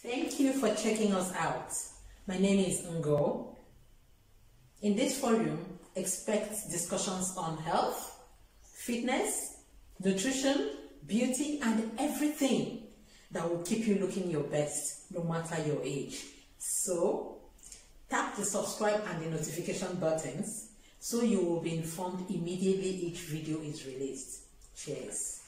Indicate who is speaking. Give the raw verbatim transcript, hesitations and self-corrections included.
Speaker 1: Thank you for checking us out. My name is Ngo. In this forum, expect discussions on health, fitness, nutrition, beauty, and everything that will keep you looking your best, no matter your age. So, tap the subscribe and the notification buttons so you will be informed immediately each video is released. Cheers.